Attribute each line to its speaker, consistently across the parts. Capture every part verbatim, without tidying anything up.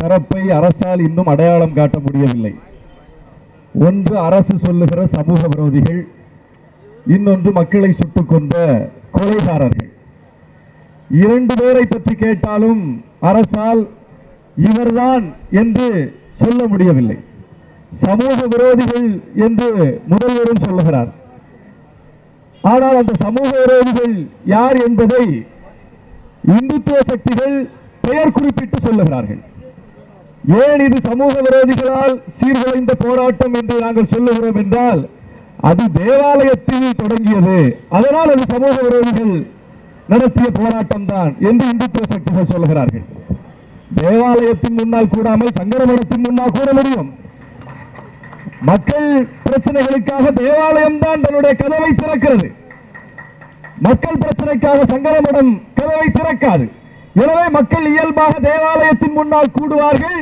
Speaker 1: தரப்பை அரசால் இன்னும் அடையாளம் காட்ட முடியவில்லை. ஒன்று அரசு சொல்லுகிற சமூக விரோதிகள், இன்னொன்று மக்களை சுட்டுக் கொண்ட கொலைகாரர்கள். இரண்டு பேரை பற்றி கேட்டாலும் அரசால் இவர்தான் என்று சொல்ல முடியவில்லை. சமூக விரோதிகள் என்று முதல்வரும் சொல்லுகிறார். ஆனால் அந்த சமூக விரோதிகள் யார் என்பதை இந்துத்துவ சக்திகள் பெயர் குறிப்பிட்டு சொல்லுகிறார்கள். ஏன் இது சமூக விரோதிகளால் சீர்குலைந்த போராட்டம் என்று நாங்கள் சொல்லுகிறோம் என்றால், அது தேவாலயத்தில் தொடங்கியது, அதனால் அது சமூக விரோதிகள் நடத்திய போராட்டம் தான் என்று இந்துத்துவ சக்திகள் சொல்லுகிறார்கள். தேவாலயத்தின் முன்னால் கூடாமல் சங்கரமடத்தின் முன்னால் கூட முடியும். மக்கள் பிரச்சனைகளுக்காக தேவாலயம் தான் தன்னுடைய கதவை திறக்கிறது. மக்கள் பிரச்சனைக்காக சங்கரமடம் கதவை திறக்காது. எனவே மக்கள் இயல்பாக தேவாலயத்தின் முன்னால் கூடுவார்கள்,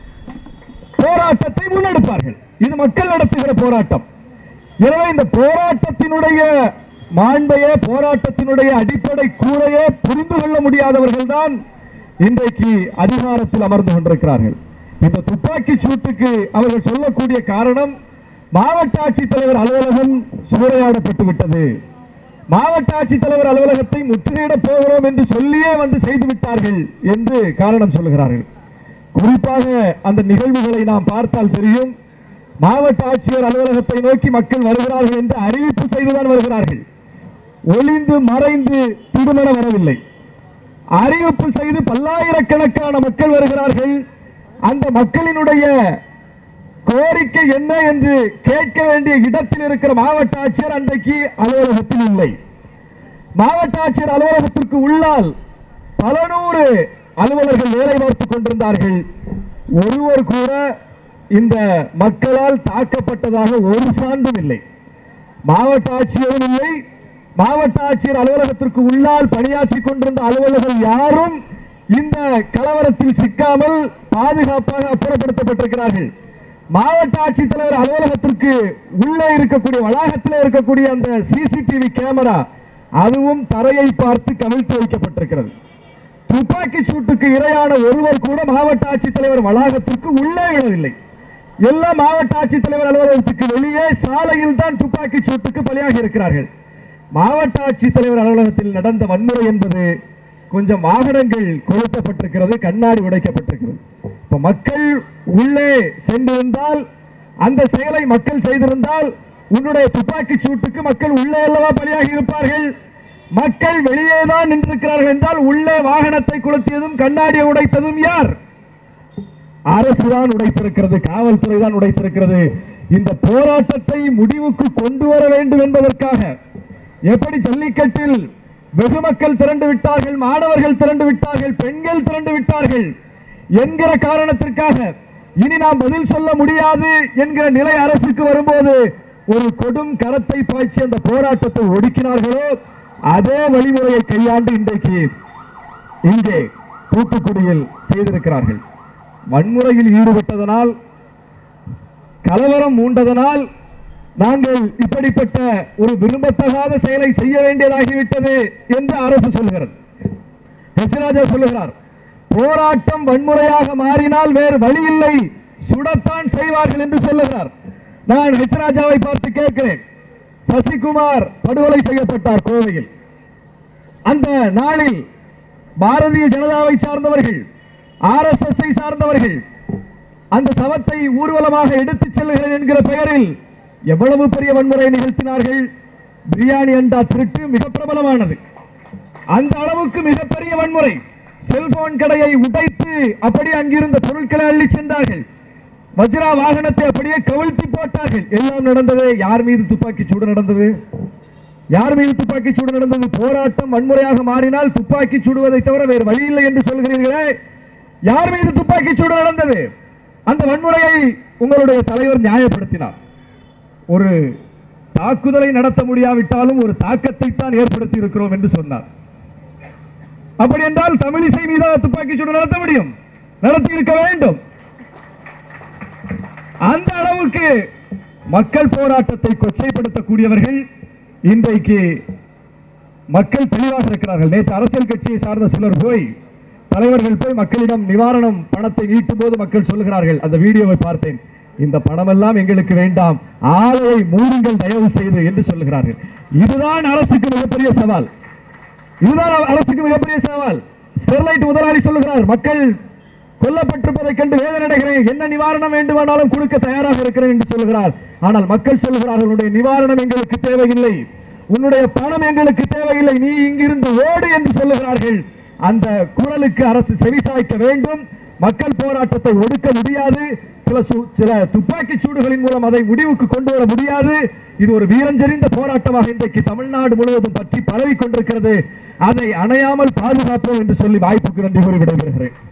Speaker 1: போராட்டத்தை முன்னெடுப்பார்கள். இது மக்கள் நடத்துகிற போராட்டம். எனவே இந்த போராட்டத்தினுடைய மாண்பையே, போராட்டத்தினுடைய அடிப்படை கூரையே புரிந்து கொள்ள முடியாதவர்கள் தான் இன்றைக்கு அதிகாரத்தில் அமர்ந்து கொண்டிருக்கிறார்கள். இந்த துப்பாக்கி சூட்டுக்கு அவர்கள் சொல்லக்கூடிய காரணம், மாவட்ட ஆட்சித்தலைவர் அலுவலகம் சூறையாடப்பட்டு விட்டது, மாவட்ட ஆட்சித்தலைவர் அலுவலகத்தை முற்றுகையிட போகிறோம் என்று சொல்லியே வந்து செய்து விட்டார்கள் என்று காரணம் சொல்லுகிறார்கள். குறிப்பாக அந்த நிகழ்வுகளை நாம் பார்த்தால் தெரியும். மாவட்ட ஆட்சியர் அலுவலகத்தை நோக்கி மக்கள் வருகிறார்கள் என்று அறிவிப்பு செய்துதான் வருகிறார்கள். ஒளிந்து மறைந்து திடுமென வரவில்லை. அறிவிப்பு செய்து பல்லாயிரக்கணக்கான மக்கள் வருகிறார்கள். அந்த மக்களினுடைய கோரிக்கை என்ன என்று கேட்க வேண்டிய இடத்தில் இருக்கிற மாவட்ட ஆட்சியர் அன்றைக்கு அலுவலகத்தில் இல்லை. மாவட்ட ஆட்சியர் அலுவலகத்திற்கு உள்ளால் பல நூறு அலுவலர்கள் வேலை பார்த்துக் கொண்டிருந்தார்கள். ஒருவர் கூட இந்த மக்களால் தாக்கப்பட்டதாக ஒரு சான்றும் இல்லை. மாவட்ட ஆட்சியரும் இல்லை. மாவட்ட ஆட்சியர் அலுவலகத்திற்கு உள்ளால் பணியாற்றிக் கொண்டிருந்த அலுவலர்கள் யாரும் இந்த கலவரத்தில் சிக்காமல் பாதுகாப்பாக அப்புறப்படுத்தப்பட்டிருக்கிறார்கள். மாவட்ட ஆட்சித்தலைவர் அலுவலகத்திற்கு உள்ளே இருக்கக்கூடிய வளாகத்தில் இருக்கக்கூடிய அந்த சிசிடிவி கேமரா அதுவும் தரையை பார்த்து கவிழ்த்து வைக்கப்பட்டிருக்கிறது. துப்பாக்கி சூட்டுக்கு இரையான ஒருவர் கூட மாவட்ட ஆட்சித்தலைவர் வளாகத்திற்கு உள்ளே விடவில்லை. எல்லா மாவட்ட ஆட்சித்தலைவர் அலுவலகத்துக்கு வெளியே சாலையில் தான் துப்பாக்கி சூட்டுக்கு பலியாகி இருக்கிறார்கள். மாவட்ட ஆட்சித்தலைவர் அலுவலகத்தில் நடந்த வன்முறை என்பது கொஞ்சம் வாகனங்கள் கொளுத்தப்பட்டிருக்கிறது, கண்ணாடி உடைக்கப்பட்டிருக்கிறது. இப்ப மக்கள் உள்ளே சென்றிருந்தால், அந்த செயலை மக்கள் செய்திருந்தால், உன்னுடைய துப்பாக்கி சூட்டுக்கு மக்கள் உள்ளே அல்லவா பலியாகி இருப்பார்கள். மக்கள் வெளியேதான் நின்றிருக்கிறார்கள் என்றால் உள்ளே வாகனத்தை கொளுத்தியதும் கண்ணாடியை உடைத்ததும் யார்? அரசுதான் உடைத்திருக்கிறது, காவல்துறை தான் உடைத்திருக்கிறது. இந்த போராட்டத்தை முடிவுக்கு கொண்டு வர வேண்டும் என்பதற்காக, எப்படி ஜல்லிக்கட்டில் வெகு மக்கள் திரண்டு விட்டார்கள், மாணவர்கள் திரண்டு விட்டார்கள், பெண்கள் திரண்டு விட்டார்கள் என்கிற காரணத்திற்காக இனி நாம் பதில் சொல்ல முடியாது என்கிற நிலை அரசுக்கு வரும்போது ஒரு கொடும் கரத்தை பாய்ச்சி அந்த போராட்டத்தை ஒடுக்கினார்களோ, அதே வழிமுறையை கையாண்டு இன்றைக்கு இங்கே தூத்துக்குடியில் செய்திருக்கிறார்கள். வன்முறையில் ஈடுபட்டதனால், கலவரம் மூண்டதனால் நாங்கள் இப்படிப்பட்ட ஒரு விரும்பத்தகாத செயலை செய்ய வேண்டியதாகிவிட்டது என்று அரசு சொல்கிறது. ஹெச்ராஜா சொல்லுகிறார், போராட்டம் வன்முறையாக மாறினால் வேறு வழி இல்லை, சுடத்தான் செய்வார்கள் என்று சொல்லுகிறார். நான் ஹெச்ராஜாவை பார்த்து கேட்கிறேன், சசிகுமார் படுகொலை செய்யப்பட்டார் கோவையில். அந்த நாளில் பாரதிய ஜனதாவை சார்ந்தவர்கள், ஆர் எஸ் எஸ் சார்ந்தவர்கள் அந்த சவத்தை ஊர்வலமாக எடுத்துச் செல்லுகிறேன் என்கிற பெயரில் எவ்வளவு பெரிய வன்முறை நிகழ்த்தினார்கள். பிரியாணி அண்டா திருட்டு மிக பிரபலமானது. அந்த அளவுக்கு மிகப்பெரிய வன்முறை. செல்போன் கடையை உடைத்து அப்படி அங்கிருந்த பொருட்களை அள்ளி சென்றார்கள். வஜ்ரா வாகனத்தை அப்படியே கவிழ்த்தி போட்டார்கள். எல்லாம் நடந்தது. யார் மீது துப்பாக்கி சூடு நடந்தது? யார் மீது துப்பாக்கி சூடு நடந்தது? போராட்டம் வன்முறையாக மாறினால் துப்பாக்கி சூடுவதை தவிர வேறு வழி இல்லை என்று சொல்கிறீர்களே, யார் மீது துப்பாக்கி சூடு நடந்தது? அந்த வன்முறையை உங்களுடைய தலைவர் நியாயப்படுத்தினார். ஒரு தாக்குதலை நடத்த முடியாவிட்டாலும் ஒரு தாக்கத்தை தான் ஏற்படுத்தி இருக்கிறோம் என்று சொன்னார். அப்படி என்றால் தமிழிசை மீது துப்பாக்கி சூடு நடத்த முடியும், நடத்தி இருக்க வேண்டும். அந்த அளவுக்கு மக்கள் போராட்டத்தை கொச்சைப்படுத்தக்கூடியவர்கள் இன்றைக்கு மக்கள் தெளிவாக இருக்கிறார்கள். நேற்று அரசியல் கட்சியை சார்ந்த சிலர் போய் தலைவர்கள் போய் மக்களிடம் நிவாரணம் பணத்தை ஈட்டும் போது மக்கள் சொல்லுகிறார்கள், அந்த வீடியோவை பார்த்தேன், இந்த பணமெல்லாம் எங்களுக்கு வேண்டாம், ஆலையை மூடுங்கள் தயவு செய்து என்று சொல்லுகிறார்கள். இதுதான் அரசுக்கு மிகப்பெரிய சவால். இதுதான் அரசுக்கு மிகப்பெரிய சவால். ஸ்டெர்லைட் முதலாளி சொல்லுகிறார், மக்கள் கொல்லப்பட்டிருப்பதை கண்டு வேதனை அடைகிறேன், என்ன நிவாரணம் வேண்டுமானாலும் கொடுக்க தயாராக இருக்கிறேன் என்று சொல்லுகிறார். ஆனால் மக்கள் சொல்லுகிறார்கள், உன்னுடைய நிவாரணம் எங்களுக்கு தேவையில்லை, உன்னுடைய பணம் எங்களுக்கு தேவையில்லை, நீ இங்கிருந்து ஓடு என்று சொல்லுகிறார்கள். அந்த குரலுக்கு அரசு செவிசாய்க்க வேண்டும். மக்கள் போராட்டத்தை ஒடுக்க முடியாது. சில துப்பாக்கி சூடுகளின் மூலம் அதை முடிவுக்கு கொண்டு வர முடியாது. இது ஒரு வீரஞ்செறிந்த போராட்டமாக இன்றைக்கு தமிழ்நாடு முழுவதும் பற்றி பரவி கொண்டிருக்கிறது. அதை அணையாமல் பாதுகாப்போம் என்று சொல்லி வாய்ப்புக்கு நன்றி கூறி விடைபெறுகிறேன்.